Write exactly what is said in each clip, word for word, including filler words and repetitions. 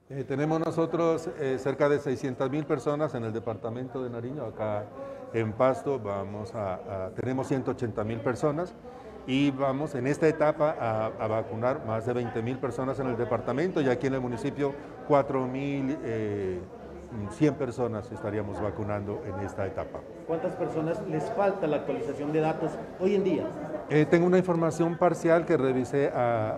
Eh, tenemos nosotros eh, cerca de seiscientas mil personas en el departamento de Nariño. Acá en Pasto vamos a, a- tenemos ciento ochenta mil personas y vamos en esta etapa a, a vacunar más de veinte mil personas en el departamento, y aquí en el municipio cuatro mil cien personas estaríamos vacunando en esta etapa. ¿Cuántas personas les falta la actualización de datos hoy en día? Eh, tengo una información parcial que revisé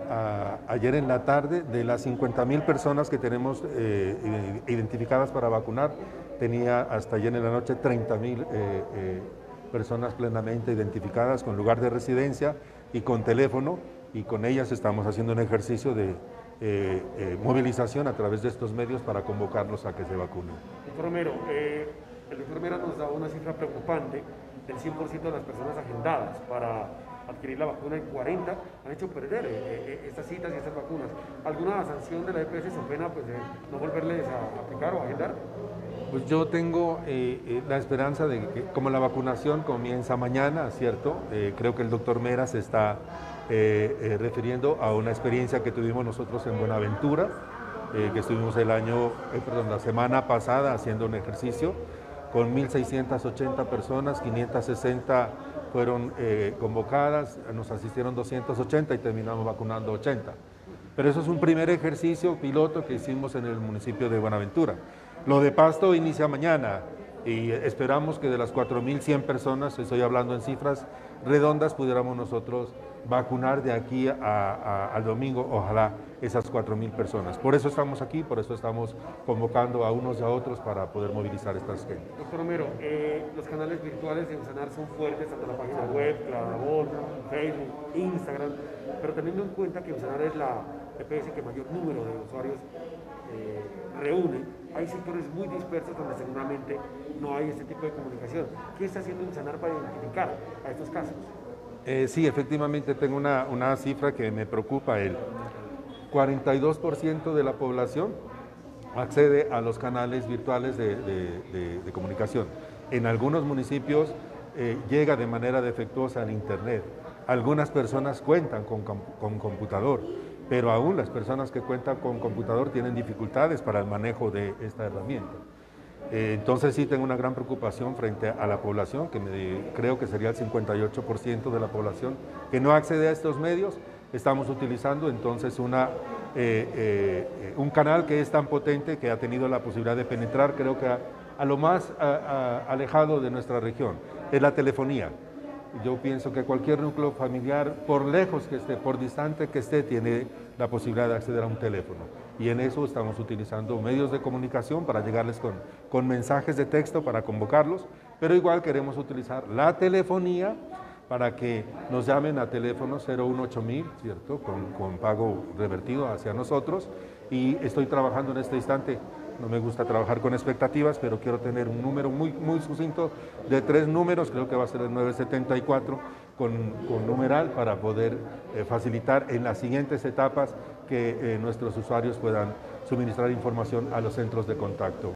a- a- ayer en la tarde. De las cincuenta mil personas que tenemos eh, identificadas para vacunar, tenía hasta ayer en la noche treinta mil eh, eh, personas plenamente identificadas con lugar de residencia y con teléfono, y con ellas estamos haciendo un ejercicio de eh, eh, movilización a través de estos medios para convocarlos a que se vacunen. Doctor Romero, eh, el doctor Mera nos da una cifra preocupante del cien por ciento de las personas agendadas para adquirir la vacuna y cuarenta han hecho perder eh, eh, estas citas y estas vacunas. ¿Alguna sanción de la E P S se pena pues, de no volverles a aplicar o agendar? Pues yo tengo eh, eh, la esperanza de que, como la vacunación comienza mañana, ¿cierto? Eh, creo que el doctor Mera se está eh, eh, refiriendo a una experiencia que tuvimos nosotros en Buenaventura, eh, que estuvimos el año, eh, perdón, la semana pasada haciendo un ejercicio con mil seiscientas ochenta personas, quinientas sesenta fueron eh, convocadas, nos asistieron doscientas ochenta y terminamos vacunando ochenta. Pero eso es un primer ejercicio piloto que hicimos en el municipio de Buenaventura. Lo de Pasto inicia mañana y esperamos que de las cuatro mil cien personas, estoy hablando en cifras redondas, pudiéramos nosotros vacunar de aquí a, a, al domingo, ojalá, esas cuatro mil personas. Por eso estamos aquí, por eso estamos convocando a unos y a otros para poder movilizar estas gente. Doctor Romero, eh, los canales virtuales de USANAR son fuertes, tanto la página web, la voz, Facebook, Instagram, pero teniendo en cuenta que USANAR es la E P S que mayor número de usuarios eh, reúne, hay sectores muy dispersos donde seguramente no hay este tipo de comunicación. ¿Qué está haciendo USANAR para identificar a estos casos? Eh, sí, efectivamente tengo una, una cifra que me preocupa. El cuarenta y dos por ciento de la población accede a los canales virtuales de, de, de, de comunicación. En algunos municipios eh, llega de manera defectuosa al Internet. Algunas personas cuentan con, con computador, pero aún las personas que cuentan con computador tienen dificultades para el manejo de esta herramienta. Eh, entonces sí tengo una gran preocupación frente a la población, que me, creo que sería el cincuenta y ocho por ciento de la población que no accede a estos medios. Estamos utilizando entonces una, eh, eh, un canal que es tan potente que ha tenido la posibilidad de penetrar, creo que a, a lo más a, a, alejado de nuestra región, es la telefonía. Yo pienso que cualquier núcleo familiar, por lejos que esté, por distante que esté, tiene la posibilidad de acceder a un teléfono. Y en eso estamos utilizando medios de comunicación para llegarles con, con mensajes de texto para convocarlos, pero igual queremos utilizar la telefonía para que nos llamen a teléfono cero uno ocho mil, ¿cierto?, con, con pago revertido hacia nosotros. Y estoy trabajando en este instante. No me gusta trabajar con expectativas, pero quiero tener un número muy, muy sucinto de tres números, creo que va a ser el nueve setenta y cuatro, con, con numeral, para poder eh, facilitar en las siguientes etapas que eh, nuestros usuarios puedan suministrar información a los centros de contacto.